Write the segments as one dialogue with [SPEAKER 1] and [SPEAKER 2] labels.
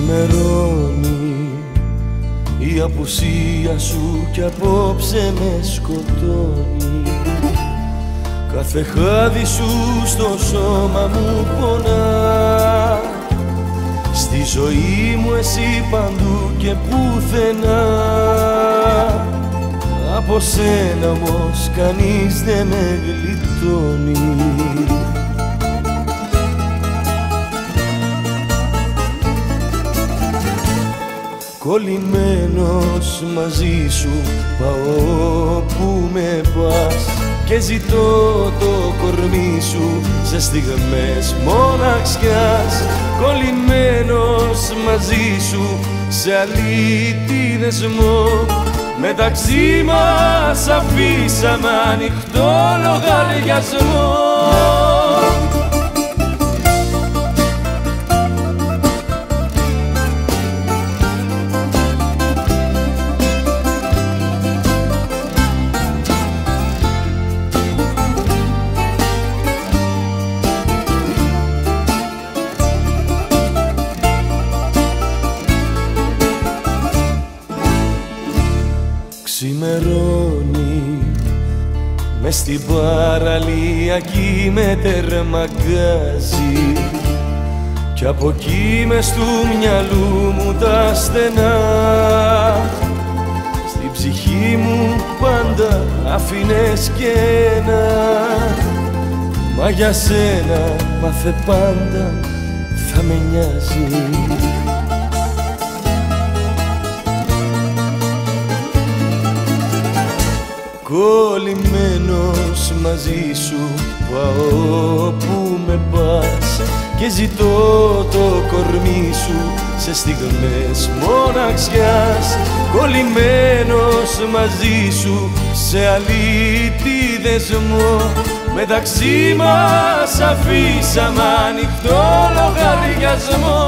[SPEAKER 1] Ξημερώνει η απουσία σου κι απόψε με σκοτώνει. Κάθε χάδι σου στο σώμα μου πονά. Στη ζωή μου εσύ παντού και πουθενά. Από σένα όμως κανείς δεν με γλιτώνει. Κολλημένος μαζί σου πάω που με πας και ζητώ το κορμί σου σε στιγμές μοναξιάς. Κολλημένος μαζί σου σε αλήτη δεσμό, μεταξύ μας αφήσαμε ανοιχτό λογαριασμό. Ξημερώνει μες στην παραλία κι με τερμαγκάζει κι από εκεί μες του μυαλού μου τα στενά. Στην ψυχή μου πάντα άφηνες κενά, μα για σένα μάθε πάντα θα με νοιάζει. Κολλημένος μαζί σου πάω που με πας και ζητώ το κορμί σου σε στιγμές μοναξιάς. Κολλημένος μαζί σου σε αλήτη δεσμό, μεταξύ μας αφήσαμε ανοιχτό λογαριασμό.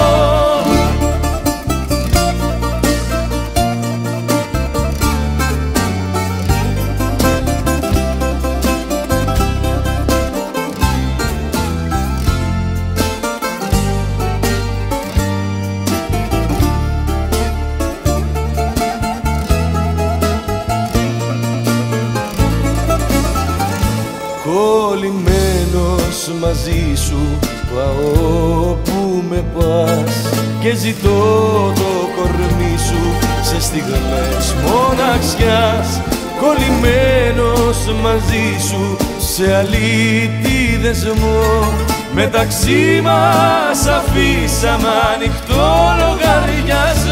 [SPEAKER 1] Κολλημένος μαζί σου πάω που με πας και ζητώ το κορμί σου σε στιγμές μοναξιάς. Κολλημένος μαζί σου σε αλήτη δεσμό, μεταξύ μας αφήσαμε ανοιχτό λογαριασμό.